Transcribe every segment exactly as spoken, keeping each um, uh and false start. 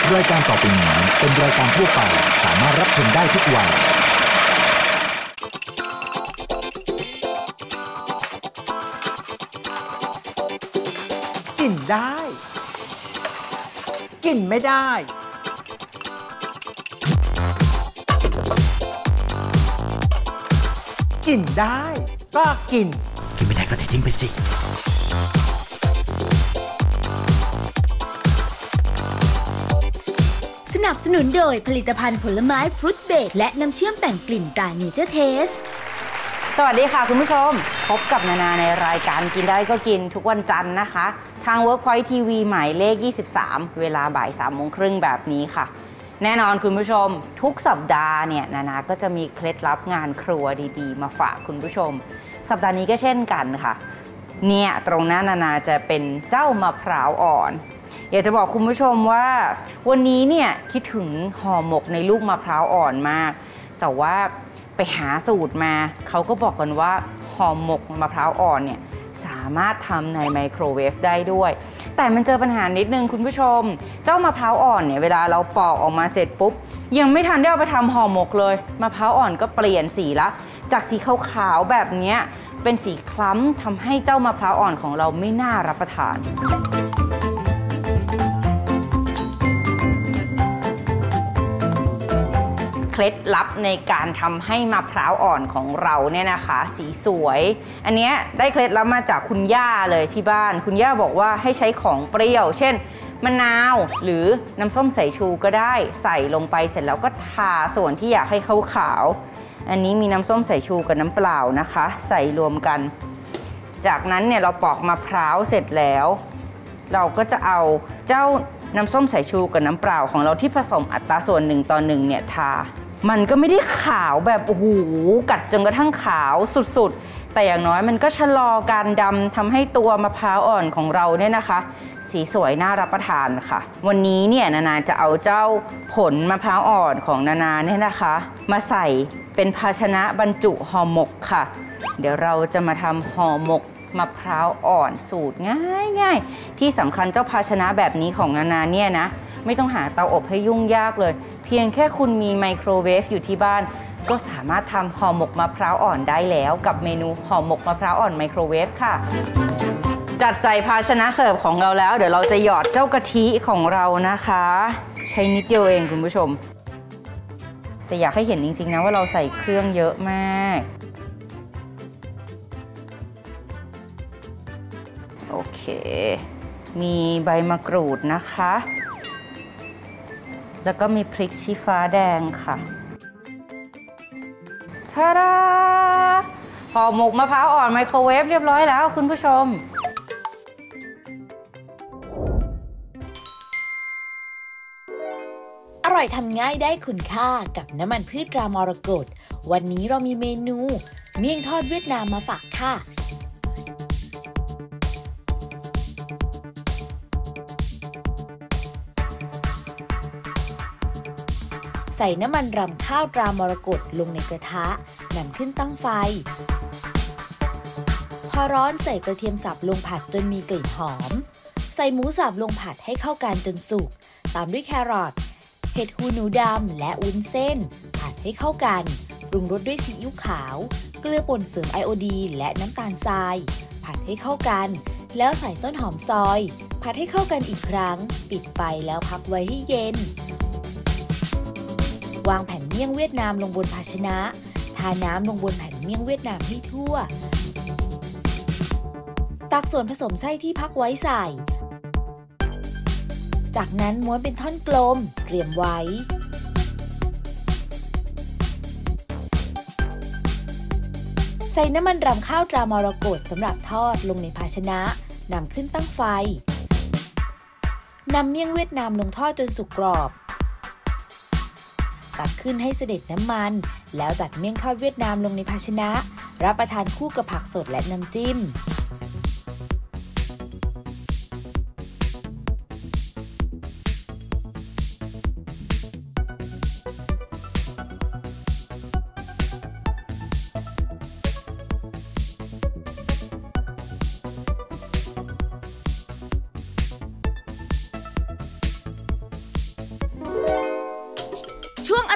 รายการต่อไปนี้เป็นรายการทั่วไปสามารถรับชมได้ทุกวัยกินได้กินไม่ได้กินได้ก็กินกินไม่ได้ก็ทิ้งไปสิสนับสนุนโดยผลิตภัณฑ์ผลไม้ฟรุตเบรดและน้ำเชื่อมแต่งกลิ่นตราเนเจอร์เทสสวัสดีค่ะคุณผู้ชมพบกับนานาในรายการกินได้ก็กินทุกวันจันทร์นะคะทาง Workpoint ที วี หมายเลขยี่สิบสามเวลาบ่ายสามโมงครึ่งแบบนี้ค่ะแน่นอนคุณผู้ชมทุกสัปดาห์เนี่ยนานาก็จะมีเคล็ดลับงานครัวดีๆมาฝากคุณผู้ชมสัปดาห์นี้ก็เช่นกันค่ะเนี่ยตรงหน้านานาจะเป็นเจ้ามะพร้าวอ่อนอยากจะบอกคุณผู้ชมว่าวันนี้เนี่ยคิดถึงห่อหมกในลูกมะพร้าวอ่อนมากแต่ว่าไปหาสูตรมาเขาก็บอกกันว่าห่อหมกมะพร้าวอ่อนเนี่ยสามารถทำในไมโครเวฟได้ด้วยแต่มันเจอปัญหานิดนึงคุณผู้ชมเจ้ามะพร้าวอ่อนเนี่ยเวลาเราปอกออกมาเสร็จปุ๊บยังไม่ทันได้เอาไปทำห่อหมกเลยมะพร้าวอ่อนก็เปลี่ยนสีละจากสีขาวๆแบบนี้เป็นสีคล้ำทำให้เจ้ามะพร้าวอ่อนของเราไม่น่ารับประทานเคล็ดลับในการทำให้มะพร้าวอ่อนของเราเนี่ยนะคะสีสวยอันนี้ได้เคล็ดลับมาจากคุณย่าเลยที่บ้านคุณย่าบอกว่าให้ใช้ของเปรี้ยวเช่นมะนาวหรือน้ำส้มสายชูก็ได้ใส่ลงไปเสร็จแล้วก็ทาส่วนที่อยากให้ขาวขาวอันนี้มีน้ำส้มสายชูกับน้ำเปล่านะคะใส่รวมกันจากนั้นเนี่ยเราปอกมะพร้าวเสร็จแล้วเราก็จะเอาเจ้าน้ำส้มสายชูกับน้ำเปล่าของเราที่ผสมอัตราส่วนหนึ่งต่อหนึ่งเนี่ยทามันก็ไม่ได้ขาวแบบโอ้โหกัดจนกระทั่งขาวสุดๆแต่อย่างน้อยมันก็ชะลอการดำทำให้ตัวมะพร้าวอ่อนของเราเนี่ยนะคะสีสวยน่ารับประทานค่ะวันนี้เนี่ยนานาจะเอาเจ้าผลมะพร้าวอ่อนของนานาเนี่ยนะคะมาใส่เป็นภาชนะบรรจุห่อหมกค่ะเดี๋ยวเราจะมาทำห่อหมกมะพร้าวอ่อนสูตรง่ายๆที่สำคัญเจ้าภาชนะแบบนี้ของนานาเนี่ยนะไม่ต้องหาเตาอบให้ยุ่งยากเลยเพียงแค่คุณมีไมโครเวฟอยู่ที่บ้านก็สามารถทำห่อหมกมะพร้าวอ่อนได้แล้วกับเมนูห่อหมกมะพร้าวอ่อนไมโครเวฟค่ะจัดใส่ภาชนะเสิร์ฟของเราแล้วเดี๋ยวเราจะหยอดเจ้ากะทิของเรานะคะใช้นิดเดียวเองคุณผู้ชมแต่อยากให้เห็นจริงๆนะว่าเราใส่เครื่องเยอะมากโอเคมีใบมะกรูดนะคะแล้วก็มีพริกชี้ฟ้าแดงค่ะทาดาห่อหมกมะพร้าวอ่อนไมโครเวฟเรียบร้อยแล้วคุณผู้ชมอร่อยทำง่ายได้คุณค่ากับน้ำมันพืชตรามรกตวันนี้เรามีเมนูเมี่ยงทอดเวียดนามมาฝากค่ะใส่น้ำมันรำข้าวตรามรกตลงในกระทะนำขึ้นตั้งไฟพอร้อนใส่กระเทียมสับลงผัดจนมีกลิ่นหอมใส่หมูสับลงผัดให้เข้ากันจนสุกตามด้วยแครอทเห็ดหูหนูดำและวุ้นเส้นผัดให้เข้ากันปรุงรสด้วยซีอิ๊วขาวเกลือป่นเสริมไอโอดีนและน้ำตาลทรายผัดให้เข้ากันแล้วใส่ต้นหอมซอยผัดให้เข้ากันอีกครั้งปิดไฟแล้วพักไว้ให้เย็นวางแผ่นเมี่ยงเวียดนามลงบนภาชนะทาน้ำลงบนแผ่นเมี่ยงเวียดนามให้ทั่วตักส่วนผสมไส้ที่พักไว้ใส่จากนั้นม้วนเป็นท่อนกลมเตรียมไว้ใส่น้ำมันรำข้าวตรามรกตสำหรับทอดลงในภาชนะนำขึ้นตั้งไฟนำเมี่ยงเวียดนามลงทอดจนสุกกรอบตักขึ้นให้เสด็จน้ำมันแล้วจัดเมี่ยงทอดเวียดนามลงในภาชนะรับประทานคู่กับผักสดและน้ำจิ้ม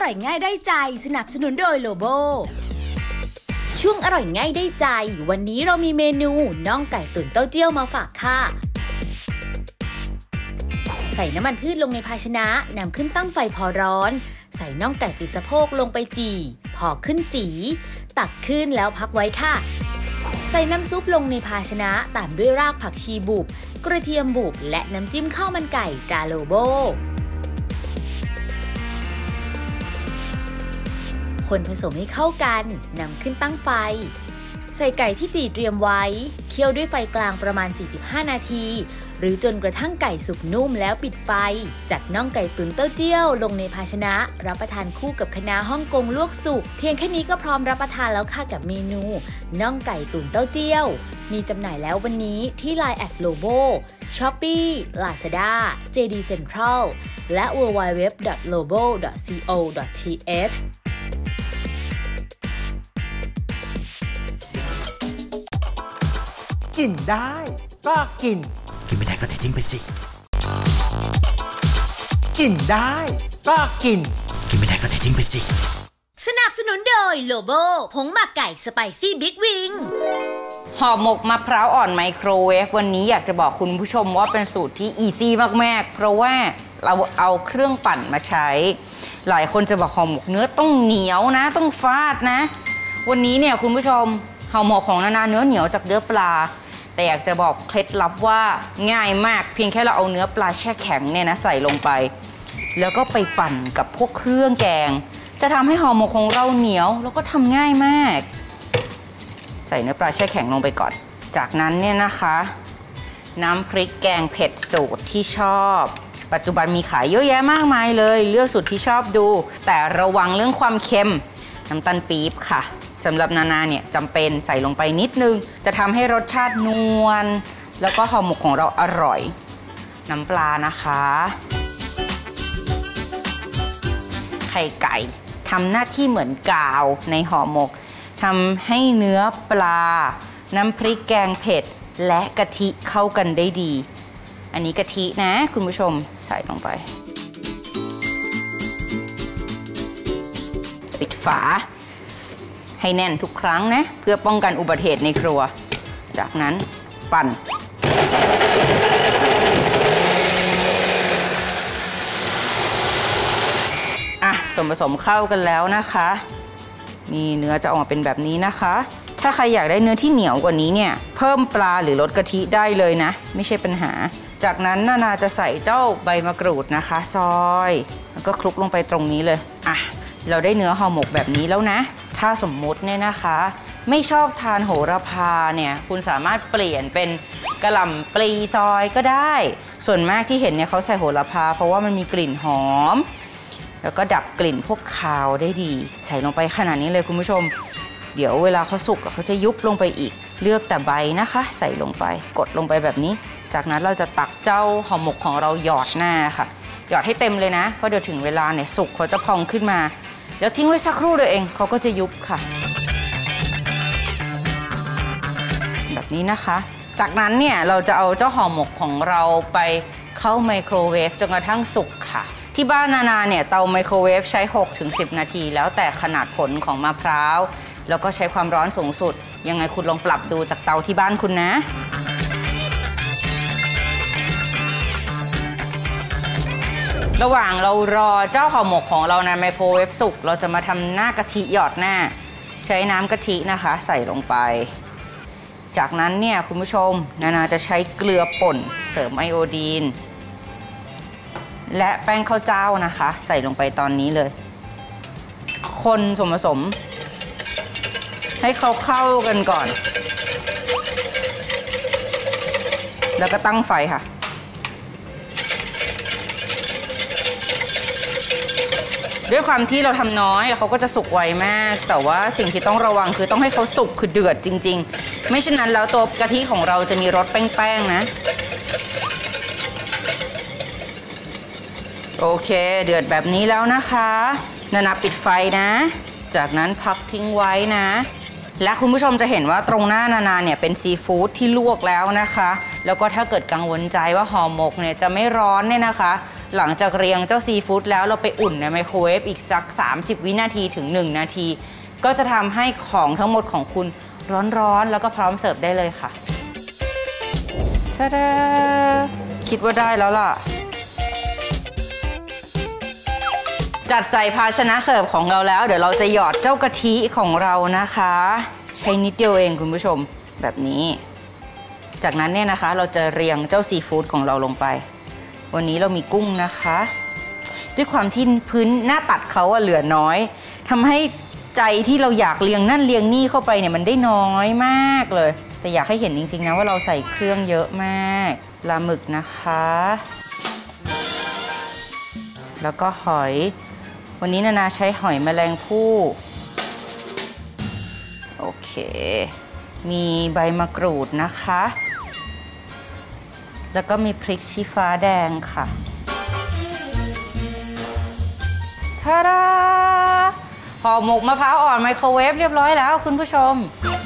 ร่อยง่ายได้ใจสนับสนุนโดยโลโบช่วงอร่อยง่ายได้ใจวันนี้เรามีเมนูน่องไก่ตุ๋นเต้าเจี้ยวมาฝากค่ะใส่น้ำมันพืชลงในภาชนะนำขึ้นตั้งไฟพอร้อนใส่น่องไก่ติดสะโพกลงไปจี่พอขึ้นสีตักขึ้นแล้วพักไว้ค่ะใส่น้ำซุปลงในภาชนะตามด้วยรากผักชีบุบกระเทียมบุบและน้ำจิ้มข้าวมันไก่ตราโลโบคนผสมให้เข้ากันนำขึ้นตั้งไฟใส่ไก่ที่จี่เตรียมไว้เคี่ยวด้วยไฟกลางประมาณสี่สิบห้านาทีหรือจนกระทั่งไก่สุกนุ่มแล้วปิดไฟจัดน่องไก่ตุ๋นเต้าเจี้ยวลงในภาชนะรับประทานคู่กับคะน้าฮ่องกงลวกสุกเพียงแค่นี้ก็พร้อมรับประทานแล้วค่ะกับเมนูน่องไก่ตุ๋นเต้าเจี้ยวมีจำหน่ายแล้ววันนี้ที่ ไลน์ แอท โลโบ ช้อปปี้ ลาซาด้า เจ ดี Central และ ดับเบิลยู ดับเบิลยู ดับเบิลยู ดอท โลโบ ดอท ซี โอ ดอท ที เอชกินได้ก็กินกินไม่ได้ก็เททิ้งไปสิกินได้ก็กินกินไม่ได้ก็เททิ้งไปสิสนับสนุนโดยโลโบผงหมักไก่สไปซี่บิ๊กวิงห่อหมกมะพร้าวอ่อนไมโครเวฟวันนี้อยากจะบอกคุณผู้ชมว่าเป็นสูตรที่อีซี่มากๆเพราะว่าเราเอาเครื่องปั่นมาใช้หลายคนจะบอกห่อหมกเนื้อต้องเหนียวนะต้องฟาดนะวันนี้เนี่ยคุณผู้ชมห่อหมกของนานาเนื้อเหนียวจากเนื้อปลาแต่อยากจะบอกเคล็ดลับว่าง่ายมากเพียงแค่เราเอาเนื้อปลาแช่แข็งเนี่ยนะใส่ลงไปแล้วก็ไปปั่นกับพวกเครื่องแกงจะทำให้ห่อหมกของเราเหนียวแล้วก็ทำง่ายมากใส่เนื้อปลาแช่แข็งลงไปก่อนจากนั้นเนี่ยนะคะน้ำพริกแกงเผ็ดสูตรที่ชอบปัจจุบันมีขายเยอะแยะมากมายเลยเลือกสูตรที่ชอบดูแต่ระวังเรื่องความเค็มน้ำตาลปี๊บค่ะสำหรับนานาเนี่ยจำเป็นใส่ลงไปนิดนึงจะทำให้รสชาตินวลแล้วก็ห่อหมกของเราอร่อยน้ำปลานะคะไข่ไก่ทำหน้าที่เหมือนกาวในห่อหมกทำให้เนื้อปลาน้ำพริกแกงเผ็ดและกะทิเข้ากันได้ดีอันนี้กะทินะคุณผู้ชมใส่ลงไปปิดฝาให้แน่นทุกครั้งนะเพื่อป้องกันอุบัติเหตุในครัวจากนั้นปั่นอ่ะส่วนผสมเข้ากันแล้วนะคะนี่เนื้อจะออกมาเป็นแบบนี้นะคะถ้าใครอยากได้เนื้อที่เหนียวกว่านี้เนี่ยเพิ่มปลาหรือลดกะทิได้เลยนะไม่ใช่ปัญหาจากนั้นนานาจะใส่เจ้าใบมะกรูดนะคะซอยแล้วก็คลุกลงไปตรงนี้เลยอ่ะเราได้เนื้อห่อหมกแบบนี้แล้วนะถ้าสมมุติเนี่ยนะคะไม่ชอบทานโหระพาเนี่ยคุณสามารถเปลี่ยนเป็นกะหล่ำปลีซอยก็ได้ส่วนมากที่เห็นเนี่ยเขาใส่โหระพาเพราะว่ามันมีกลิ่นหอมแล้วก็ดับกลิ่นพวกคาวได้ดีใส่ลงไปขนาดนี้เลยคุณผู้ชมเดี๋ยวเวลาเขาสุกเขาจะยุบลงไปอีกเลือกแต่ใบนะคะใส่ลงไปกดลงไปแบบนี้จากนั้นเราจะตักเจ้าห่อหมกของเราหยอดหน้าค่ะหยอดให้เต็มเลยนะเพราะเดี๋ยวถึงเวลาเนี่ยสุกเขาจะพองขึ้นมาแล้วทิ้งไว้สักครู่เดียวเองเขาก็จะยุบค่ะแบบนี้นะคะจากนั้นเนี่ยเราจะเอาเจ้าห่อหมกของเราไปเข้าไมโครเวฟจนกระทั่งสุกค่ะที่บ้านนานาเนี่ยเตาไมโครเวฟใช้ หกถึงสิบ นาทีแล้วแต่ขนาดผลของมะพร้าวแล้วก็ใช้ความร้อนสูงสุดยังไงคุณลองปรับดูจากเตาที่บ้านคุณนะระหว่างเรารอเจ้าห่อหมกของเราในไมโครเวฟสุกเราจะมาทำหน้ากะทิหยอดหน้าใช้น้ำกะทินะคะใส่ลงไปจากนั้นเนี่ยคุณผู้ชมนานาจะใช้เกลือป่นเสริมไอโอดีนและแป้งข้าวเจ้านะคะใส่ลงไปตอนนี้เลยคนส่วนผสมให้เขาเข้ากันก่อนแล้วก็ตั้งไฟค่ะด้วยความที่เราทำน้อยแล้วเขาก็จะสุกไวมากแต่ว่าสิ่งที่ต้องระวังคือต้องให้เขาสุกคือเดือดจริงๆไม่เช่นนั้นแล้วตัวกะทิของเราจะมีรสแป้งๆนะโอเคเดือดแบบนี้แล้วนะคะนานาปิดไฟนะจากนั้นพักทิ้งไว้นะและคุณผู้ชมจะเห็นว่าตรงหน้านานาเนี่ยเป็นซีฟู้ดที่ลวกแล้วนะคะแล้วก็ถ้าเกิดกังวลใจว่าห่อหมกเนี่ยจะไม่ร้อนเนี่ยนะคะหลังจากเรียงเจ้าซีฟู้ดแล้วเราไปอุ่นในไมโครเวฟอีกสักสามสิบวินาทีถึงหนึ่งนาทีก็จะทำให้ของทั้งหมดของคุณร้อนๆแล้วก็พร้อมเสิร์ฟได้เลยค่ะชาดาคิดว่าได้แล้วล่ะจัดใส่ภาชนะเสิร์ฟของเราแล้วเดี๋ยวเราจะหยอดเจ้ากะทิของเรานะคะใช้นิดเดียวเองคุณผู้ชมแบบนี้จากนั้นเนี่ยนะคะเราจะเรียงเจ้าซีฟู้ดของเราลงไปวันนี้เรามีกุ้งนะคะด้วยความที่พื้นหน้าตัดเขาอะเหลือน้อยทำให้ใจที่เราอยากเรียงนั่นเรียงนี่เข้าไปเนี่ยมันได้น้อยมากเลยแต่อยากให้เห็นจริงๆนะว่าเราใส่เครื่องเยอะมากปลาหมึกนะคะแล้วก็หอยวันนี้นานาใช้หอยแมลงภู่โอเคมีใบมะกรูดนะคะแล้วก็มีพริกชี้ฟ้าแดงค่ะทาดาห่อหมกมะพร้าวอ่อนไมโครเวฟเรียบร้อยแล้วคุณผู้ชม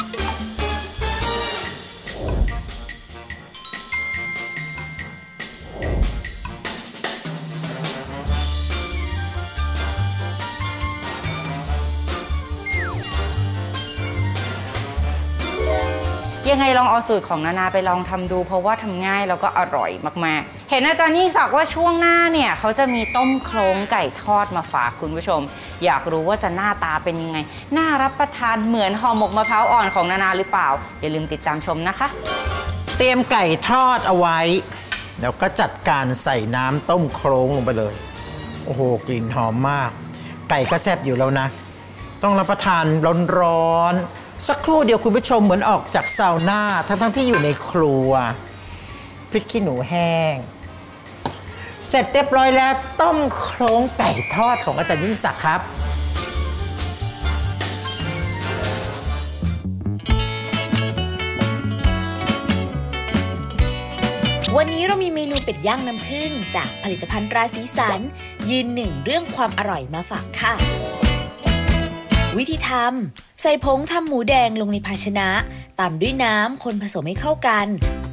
ยังไงลองเอาสูตรของนานาไปลองทำดูเพราะว่าทำง่ายแล้วก็อร่อยมากๆเห็นอาจารย์ยิ่งศักดิ์ว่าช่วงหน้าเนี่ยเขาจะมีต้มโครงไก่ทอดมาฝากคุณผู้ชมอยากรู้ว่าจะหน้าตาเป็นยังไงน่ารับประทานเหมือนห่อหมกมะพร้าวอ่อนของนานาหรือเปล่าอย่าลืมติดตามชมนะคะเตรียมไก่ทอดเอาไว้แล้วก็จัดการใส่น้ำต้มโครงลงไปเลยโอ้โหกลิ่นหอมมากไก่ก็แซ่บอยู่แล้วนะต้องรับประทานร้อนๆสักครู่เดียวคุณผู้ชมเหมือนออกจากซาวน่าทั้งๆ ที่อยู่ในครัวพริกขี้หนูแห้งเสร็จเรียบร้อยแล้วต้มโครงไก่ทอดของอาจารย์ยิ่งศักดิ์ครับวันนี้เรามีเมนูเป็ดย่างน้ำผึ้งจากผลิตภัณฑ์ตราสีสันยืนหนึ่งเรื่องความอร่อยมาฝากค่ะวิธีทำใส่ผงทำหมูแดงลงในภาชนะตามด้วยน้ำคนผสมให้เข้ากัน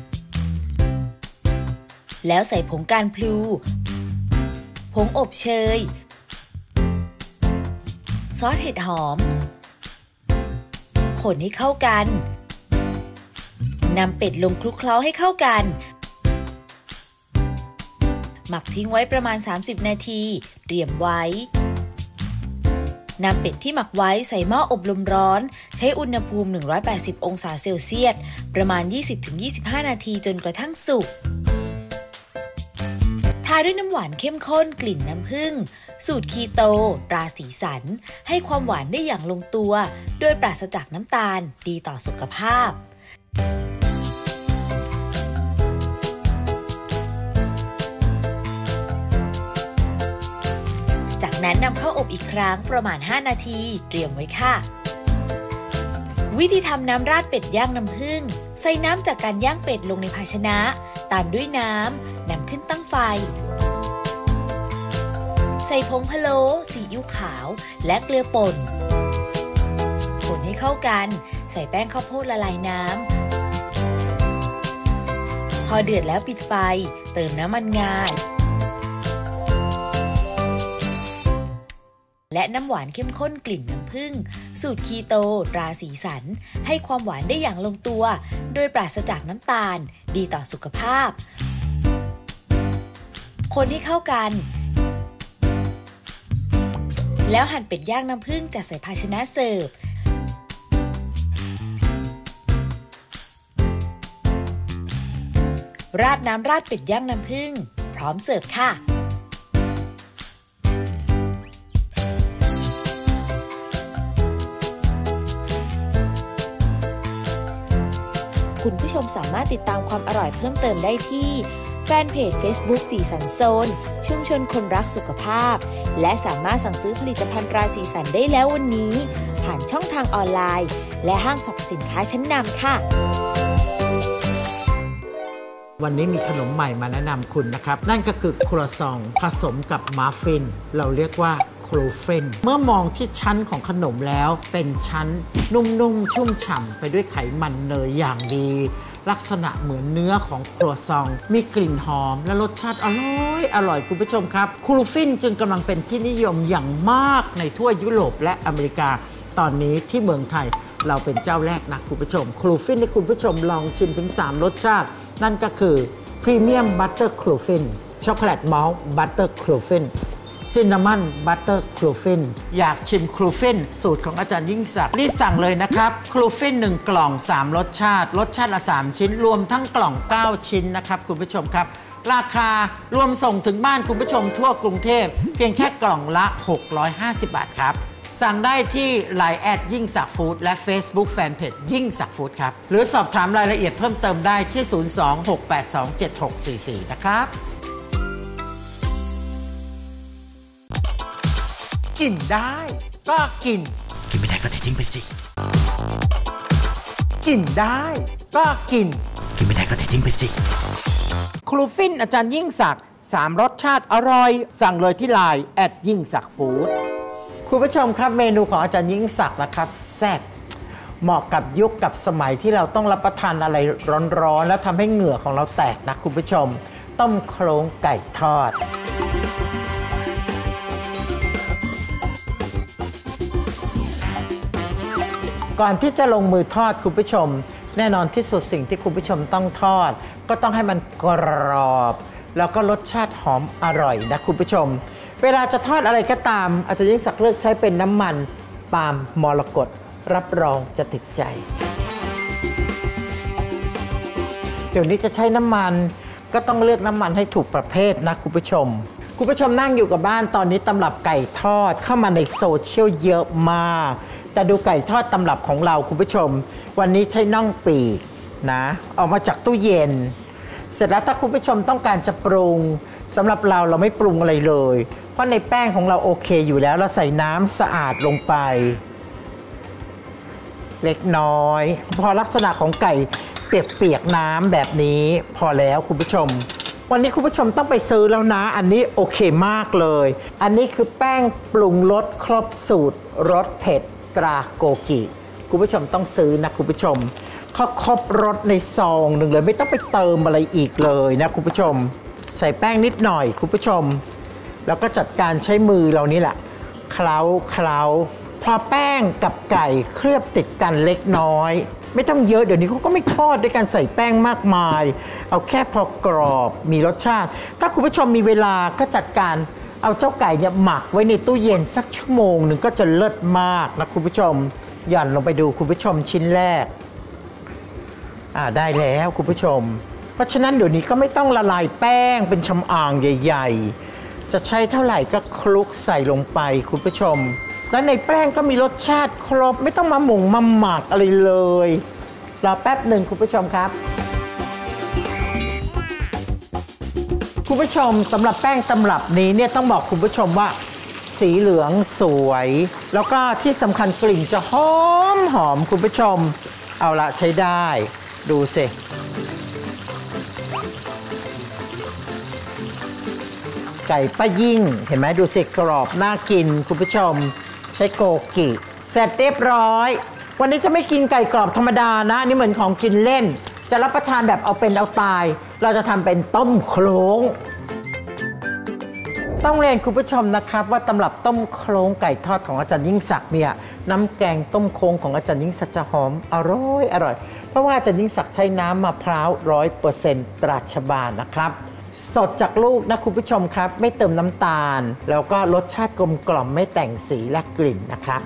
แล้วใส่ผงการพลูผงอบเชยซอสเห็ดหอมคนให้เข้ากันนำเป็ดลงคลุกเคล้าให้เข้ากันหมักทิ้งไว้ประมาณสามสิบนาทีเตรียมไว้นำเป็ดที่หมักไว้ใส่หม้ออบลมร้อนใช้อุณหภูมิหนึ่งร้อยแปดสิบองศาเซลเซียสประมาณ ยี่สิบถึงยี่สิบห้า นาทีจนกระทั่งสุกทาด้วยน้ำหวานเข้มข้นกลิ่นน้ำผึ้งสูตรคีโตตราสีสันให้ความหวานได้อย่างลงตัวโดยปราศจากน้ำตาลดีต่อสุขภาพจากนั้นนำเข้าอบอีกครั้งประมาณห้านาทีเตรียมไว้ค่ะวิธีทำน้ำราดเป็ดย่างน้ำผึ้งใส่น้ำจากการย่างเป็ดลงในภาชนะตามด้วยน้ำนำขึ้นตั้งไฟใส่ผงพะโล้ซีอิ๊วขาวและเกลือป่นคนให้เข้ากันใส่แป้งข้าวโพดละลายน้ำพอเดือดแล้วปิดไฟเติมน้ำมันงาและน้ำหวานเข้มข้นกลิ่นน้ำผึ้งสูตรคีโตตราสีสันให้ความหวานได้อย่างลงตัวโดยปราศจากน้ำตาลดีต่อสุขภาพคนให้เข้ากันแล้วหั่นเป็ดย่างน้ำผึ้งจัดใส่ภาชนะเสิร์ฟราดน้ำราดเป็ดย่างน้ำผึ้งพร้อมเสิร์ฟค่ะคุณผู้ชมสามารถติดตามความอร่อยเพิ่มเติมได้ที่แฟนเพจ Facebook สีสันโซนชุมชนคนรักสุขภาพและสามารถสั่งซื้อผลิตภัณฑ์ตราสีสันได้แล้ววันนี้ผ่านช่องทางออนไลน์และห้างสรรพสินค้าชั้นนำค่ะวันนี้มีขนมใหม่มาแนะนำคุณนะครับนั่นก็คือครัวซองผสมกับมัฟฟินเราเรียกว่าโครเฟนเมื่อมองที่ชั้นของขนมแล้วเป็นชั้นนุ่มๆชุ่มฉ่ำไปด้วยไขมันเนยอย่างดีลักษณะเหมือนเนื้อของครัวซองมีกลิ่นหอมและรสชาติอร่อยอร่อยคุณผู้ชมครับครูฟินจึงกำลังเป็นที่นิยมอย่างมากในทั่วยุโรปและอเมริกาตอนนี้ที่เมืองไทยเราเป็นเจ้าแรกนะคุณผู้ชมครูฟินให้คุณผู้ชมลองชิมถึงสามรสชาตินั่นก็คือพรีเมียมบัตเตอร์ครูฟินช็อกโกแลตมอลต์บัตเตอร์ครูฟินซินนามอนบัตเตอร์ครูฟินอยากชิมครูฟินสูตรของอาจารย์ยิ่งศักดิ์รีบสั่งเลยนะครับครูฟินหนึ่งกล่องสามรสชาติรสชาติละสามชิ้นรวมทั้งกล่องเก้าชิ้นนะครับคุณผู้ชมครับราคารวมส่งถึงบ้านคุณผู้ชมทั่วกรุงเทพเพียงแค่กล่องละหกร้อยห้าสิบบาทครับสั่งได้ที่ ไลน์ แอดยิ่งศักดิ์ฟู้ดและ Facebook Fanpage ยิ่งศักดิ์ฟู้ดครับหรือสอบถามรายละเอียดเพิ่มเติมได้ที่ศูนย์ สอง หก แปด สอง เจ็ด หก สี่ สี่นะครับกินได้ก็กินกินไม่ได้ก็ทิ้งไปสิกินได้ก็กินกินไม่ได้ก็ทิ้งไปสิครูฟินอาจารย์ยิ่งศักดิ์สามรสชาติอร่อยสั่งเลยที่ ไลน์ แอดยิ่งศักดิ์ฟู้ดคุณผู้ชมครับเมนูของอาจารย์ยิ่งศักดิ์นะครับแซ่บเหมาะกับยุคกับสมัยที่เราต้องรับประทานอะไรร้อนๆแล้วทำให้เหงื่อของเราแตกนะคุณผู้ชมต้มโครงไก่ทอดก่อนที่จะลงมือทอดคุณผู้ชมแน่นอนที่สุดสิ่งที่คุณผู้ชมต้องทอดก็ต้องให้มันกรอบแล้วก็รสชาติหอมอร่อยนะคุณผู้ชมเวลาจะทอดอะไรก็ตามอาจารย์ยิ่งศักดิ์เลือกใช้เป็นน้ำมันปาล์มมรกตรับรองจะติดใจเดี๋ยวนี้จะใช้น้ำมันก็ต้องเลือกน้ำมันให้ถูกประเภทนะคุณผู้ชมคุณผู้ชมนั่งอยู่กับบ้านตอนนี้ตำรับไก่ทอดเข้ามาในโซเชียลเยอะมากแต่ดูไก่ทอดตำรับของเราคุณผู้ชมวันนี้ใช้น่องปีกนะออกมาจากตู้เย็นเสร็จแล้วถ้าคุณผู้ชมต้องการจะปรุงสำหรับเราเราไม่ปรุงอะไรเลยเพราะในแป้งของเราโอเคอยู่แล้วเราใส่น้ำสะอาดลงไปเล็กน้อยพอลักษณะของไก่เปียกๆน้ำแบบนี้พอแล้วคุณผู้ชมวันนี้คุณผู้ชมต้องไปซื้อแล้วนะอันนี้โอเคมากเลยอันนี้คือแป้งปรุงรสครบสูตรรสเผ็ดตราโกกิคุณผู้ชมต้องซื้อนะคุณผู้ชมเขาครบรสในซองหนึ่งเลยไม่ต้องไปเติมอะไรอีกเลยนะคุณผู้ชมใส่แป้งนิดหน่อยคุณผู้ชมแล้วก็จัดการใช้มือเรานี่แหละเคล้าเคล้าพอแป้งกับไก่เคลือบติดกันเล็กน้อยไม่ต้องเยอะเดี๋ยวนี้เขาก็ไม่ทอดด้วยการใส่แป้งมากมายเอาแค่พอกรอบมีรสชาติถ้าคุณผู้ชมมีเวลาก็จัดการเอาเจ้าไก่เนี่ยหมักไว้ในตู้เย็นสักชั่วโมงหนึ่งก็จะเลิศมากนะคุณผู้ชมหย่อนลงไปดูคุณผู้ชมชิ้นแรกอ่าได้แล้วคุณผู้ชมเพราะฉะนั้นเดี๋ยวนี้ก็ไม่ต้องละลายแป้งเป็นชำอ่างใหญ่ๆจะใช้เท่าไหร่ก็คลุกใส่ลงไปคุณผู้ชมแล้วในแป้งก็มีรสชาติครบไม่ต้องมาหมุงมาหมักอะไรเลยรอแป๊บหนึ่งคุณผู้ชมครับคุณผู้ชมสำหรับแป้งตำรับนี้เนี่ยต้องบอกคุณผู้ชมว่าสีเหลืองสวยแล้วก็ที่สำคัญกลิ่นจะหอมหอมคุณผู้ชมเอาละใช้ได้ดูสิไก่ป้ายิ่งเห็นไหมดูสิกรอบน่ากินคุณผู้ชมใช้โกกิเสร็จเรียบร้อยวันนี้จะไม่กินไก่กรอบธรรมดานะนี่เหมือนของกินเล่นจะรับประทานแบบเอาเป็นเอาตายเราจะทำเป็นต้มโคลงต้องเรียนคุณผู้ชมนะครับว่าตำรับต้มโคลงไก่ทอดของอาจารย์ยิ่งศักดิ์เนี่ยน้ำแกงต้มโคลงของอาจารย์ยิ่งศักดิ์จะหอมอร่อยอร่อยเพราะว่าอาจารย์ยิ่งศักดิ์ใช้น้ำมะพร้าวร้อยเปอร์เซ็นต์ตราชบาลนะครับสดจากลูกนะคุณผู้ชมครับไม่เติมน้ำตาลแล้วก็รสชาติกลมกล่อมไม่แต่งสีและกลิ่นนะครับ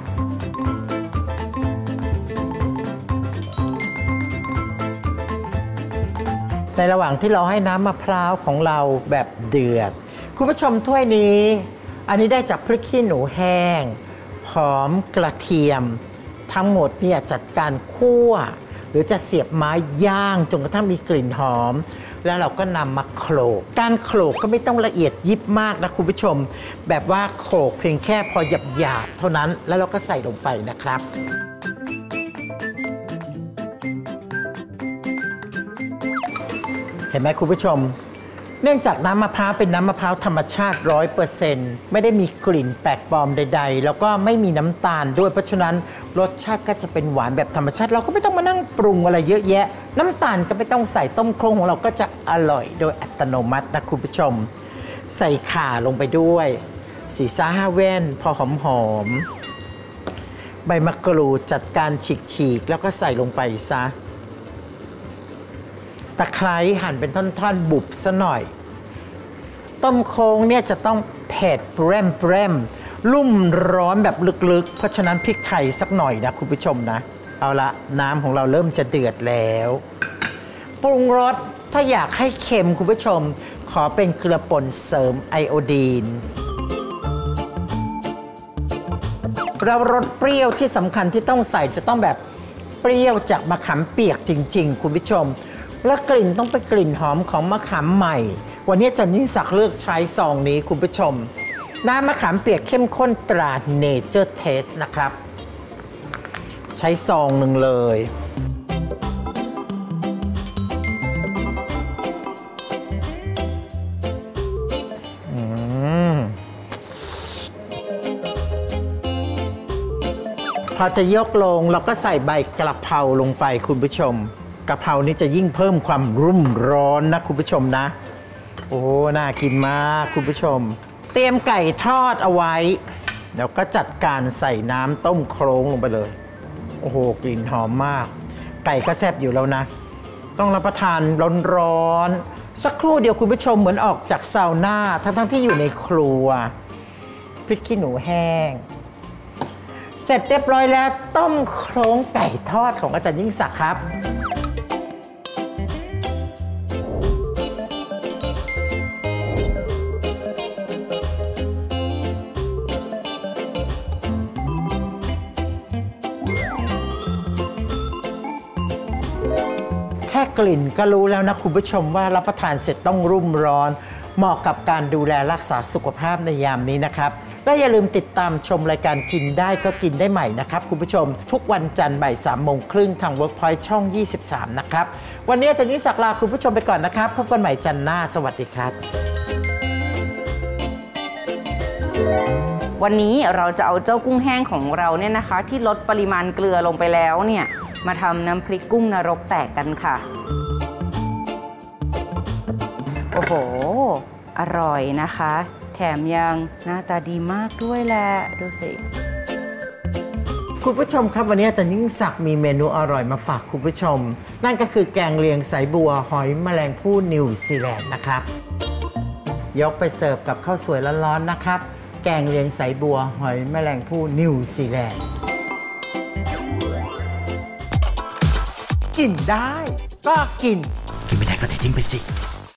ในระหว่างที่เราให้น้ำมะพร้าวของเราแบบเดือดคุณผู้ชมถ้วยนี้อันนี้ได้จากพริกขี้หนูแห้งหอมกระเทียมทั้งหมดเนี่ยจัดการคั่วหรือจะเสียบไม้ย่างจนกระทั่งมีกลิ่นหอมแล้วเราก็นำมาโขลกการโขลกก็ไม่ต้องละเอียดยิบมากนะคุณผู้ชมแบบว่าโขลกเพียงแค่พอหยาบๆเท่านั้นแล้วเราก็ใส่ลงไปนะครับเห็นไหมคุณผู้ชมเนื่องจากน้ำมะพร้าวเป็นน้ำมะพร้าวธรรมชาติ ร้อยเปอร์เซ็นต์ ไม่ได้มีกลิ่นแปลกปลอมใดๆแล้วก็ไม่มีน้ำตาลด้วยเพราะฉะนั้นรสชาติก็จะเป็นหวานแบบธรรมชาติเราก็ไม่ต้องมานั่งปรุงอะไรเยอะแยะน้ำตาลก็ไม่ต้องใส่ต้มโครงของเราก็จะอร่อยโดยอัตโนมัตินะคุณผู้ชมใส่ข่าลงไปด้วยสี่ซ่าห้าแว่นพอหอมหอมใบมะกรูดจัดการฉีกๆแล้วก็ใส่ลงไปซะตะไคร้หั่นเป็นท่อนๆบุบซะหน่อยต้มโค้งเนี่ยจะต้องเผ็ดแร่มแร่มลุ่มร้อนแบบลึกๆเพราะฉะนั้นพริกไทยสักหน่อยนะคุณผู้ชมนะเอาละน้ำของเราเริ่มจะเดือดแล้วปรุงรสถ้าอยากให้เค็มคุณผู้ชมขอเป็นเกลือป่นเสริมไอโอดีนแล้วรสเปรี้ยวที่สำคัญที่ต้องใส่จะต้องแบบเปรี้ยวจากมะขามเปียกจริงๆคุณผู้ชมและกลิ่นต้องเป็นกลิ่นหอมของมะขามใหม่วันนี้จันยิ่งศักดิ์เลือกใช้ซองนี้คุณผู้ชมน้ำมะขามเปียกเข้มข้นตราเนเจอร์เทสนะครับใช้ซองหนึ่งเลยพอจะยกลงเราก็ใส่ใบกระเพราลงไปคุณผู้ชมกระเพรานี้จะยิ่งเพิ่มความรุ่มร้อนนะคุณผู้ชมนะโอ้น่ากินมากคุณผู้ชมเตรียมไก่ทอดเอาไว้แล้วก็จัดการใส่น้ำต้มโครงลงไปเลยโอ้โหกลิ่นหอมมากไก่ก็แซ่บอยู่แล้วนะต้องรับประทานร้อนๆสักครู่เดียวคุณผู้ชมเหมือนออกจากซาวน่าทั้งๆที่อยู่ในครัวพริกขี้หนูแห้งเสร็จเรียบร้อยแล้วต้มโครงไก่ทอดของอาจารย์ยิ่งศักดิ์ครับแค่กลิ่นก็รู้แล้วนะคุณผู้ชมว่ารับประทานเสร็จต้องรุ่มร้อนเหมาะกับการดูแลรักษาสุขภาพในยามนี้นะครับและอย่าลืมติดตามชมรายการกินได้ก็กินได้ใหม่นะครับคุณผู้ชมทุกวันจันทร์บ่ายสามโมงครึ่งทาง Workpoint ช่องยี่สิบสามนะครับวันนี้อาจารย์ยิ่งศักดิ์ลาคุณผู้ชมไปก่อนนะครับพบกันใหม่จันทร์หน้าสวัสดีครับวันนี้เราจะเอาเจ้ากุ้งแห้งของเราเนี่ยนะคะที่ลดปริมาณเกลือลงไปแล้วเนี่ยมาทำน้ำพริกกุ้งนรกแตกกันค่ะโอ้โหอร่อยนะคะแถมยังหน้าตาดีมากด้วยแหละดูสิคุณผู้ชมครับวันนี้อาจารย์ยิ่งศักดิ์มีเมนูอร่อยมาฝากคุณผู้ชมนั่นก็คือแกงเลียงสายบัวหอยแมลงภู่นิวซีแลนด์นะครับยกไปเสิร์ฟกับข้าวสวยร้อนๆนะครับแกงเลียงสายบัวหอยแมลงภู่นิวซีแลนด์กินได้ก็กินกินไม่ได้ก็ทิ้งไปสิ